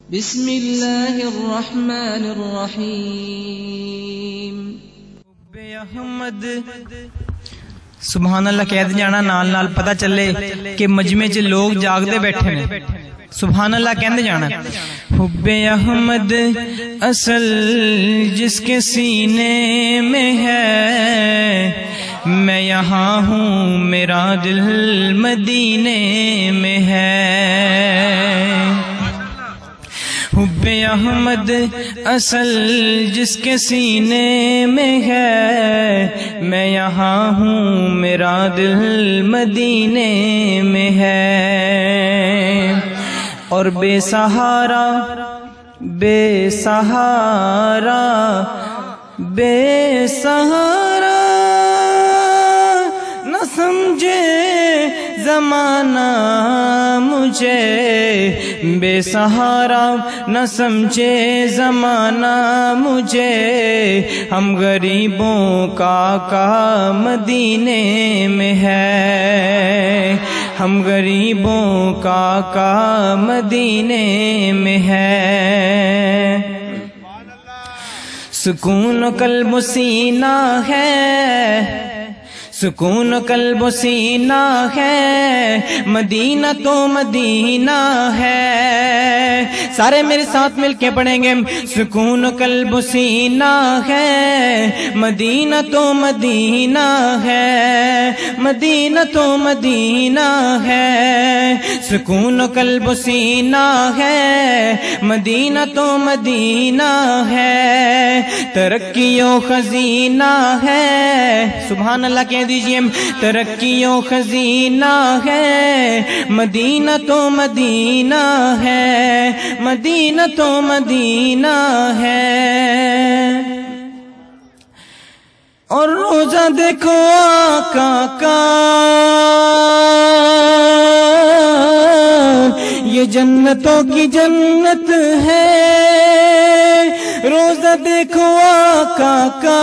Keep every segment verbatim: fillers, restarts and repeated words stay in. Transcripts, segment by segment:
بسم اللہ الرحمن الرحیم۔ احمد سبحان اللہ کہہ جانا نال نال پتہ چلے کہ مجمع چ لوگ جاگتے بیٹھے نے، سبحان اللہ کہندے جانا۔ حب احمد اصل جس کے سینے میں ہے، میں یہاں ہوں میرا دل مدینے میں ہے۔ حب احمد اصل جس کے سینے میں ہے، میں یہاں ہوں میرا دل مدینے میں ہے۔ اور بے سہارا بے سہارا بے سہارا نہ سمجھے زمانہ مجھے، بے سہارا نہ سمجھے زمانہ مجھے، ہم غریبوں کا کا مدینے میں ہے، ہم غریبوں کا کا مدینے میں ہے۔ سکون قلب و سینہ ہے، سکون قلب و سینہ ہے، مدینہ تو مدینہ ہے۔ سارے میرے ساتھ مل کے پڑھیں گے۔ سکون قلب و سینہ ہے، مدینہ تو مدینہ ہے، مدینہ تو مدینہ ہے۔ سکون قلب و سینہ ہے، مدینہ تو مدینہ ہے۔ ترقی و خزینہ ہے، سبحان اللہ کے دیجئے، ترقی و خزینہ ہے، مدینہ تو مدینہ ہے، مدینہ تو مدینہ ہے۔ اور روزہ دیکھو آقا کا، یہ جنتوں کی جنت ہے۔ روزہ دیکھو آقا کا،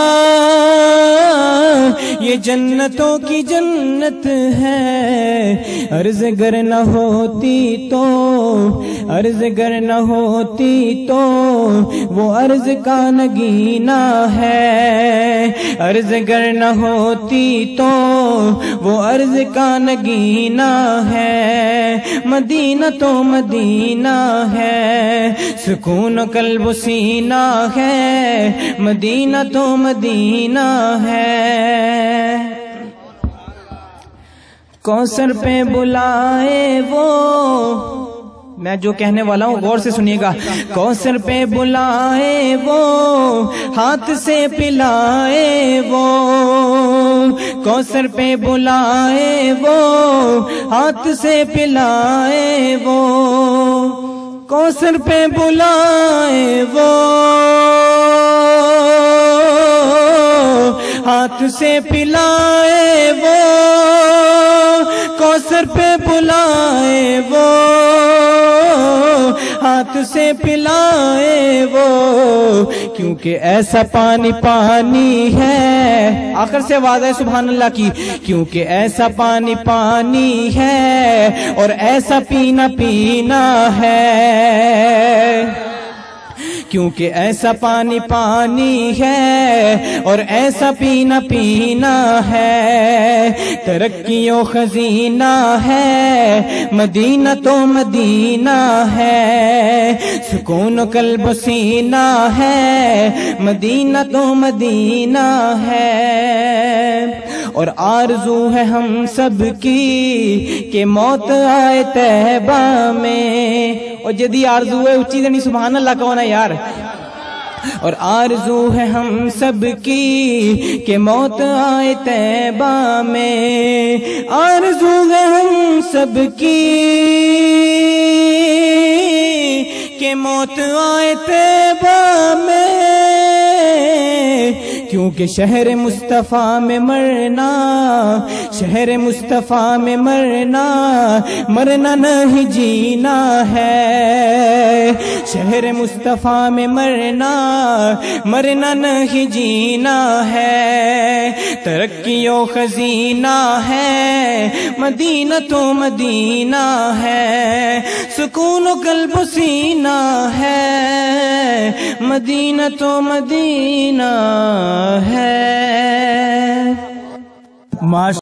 یہ جنتوں کی جنت ہے۔ عرض گر نہ ہوتی تو، عرض گر نہ ہوتی تو، وہ عرض کا نگینہ ہے۔ عرض گر نہ ہوتی تو، وہ عرض کا نگینہ ہے، مدینہ تو مدینہ ہے۔ سکون قلب و سینہ ہے، مدینہ تو مدینہ ہے۔ کوثر پہ بلائے وہ، میں جو کہنے والا ہوں غور سے سنیے گا۔ کوثر پہ بلائے وہ، ہاتھ سے پلائے وہ، کوثر پہ بلائے وہ، ہاتھ سے پلائے وہ، کوثر پہ بلائے وہ، ہاتھ سے پلائے وہ، کوثر پہ بلائے وہ، ہاتھ سے پلائے وہ، کیونکہ ایسا پانی پانی ہے۔ آخر سے آواز ہے سبحان اللہ کی۔ کیونکہ ایسا پانی پانی ہے، اور ایسا پینا پینا ہے۔ کیونکہ ایسا پانی پانی ہے، اور ایسا پینا پینا ہے۔ ترقی و خزینہ ہے، مدینہ تو مدینہ ہے۔ سکون قلب و سینہ ہے، مدینہ تو مدینہ ہے۔ اور آرزو ہے ہم سب کی کہ موت آئے طیبہ میں۔ اور جدی آرزو ہے اچھی دنی سبحان اللہ کون ہے یار۔ اور آرزو ہے ہم سب کی کہ موت آئے طیبہ میں، آرزو ہے ہم سب کی کہ موت آئے طیبہ میں، کیونکہ شہر مصطفیٰ میں مرنا، شہر مصطفیٰ میں مرنا، مرنا نہیں جینا ہے، شہر مصطفیٰ میں مرنا، مرنا نہیں جینا ہے، ترقی و خزینہ ہے، مدینہ تو مدینہ ہے، سکون و قلب و سینہ ہے، مدینہ تو مدینہ ہے۔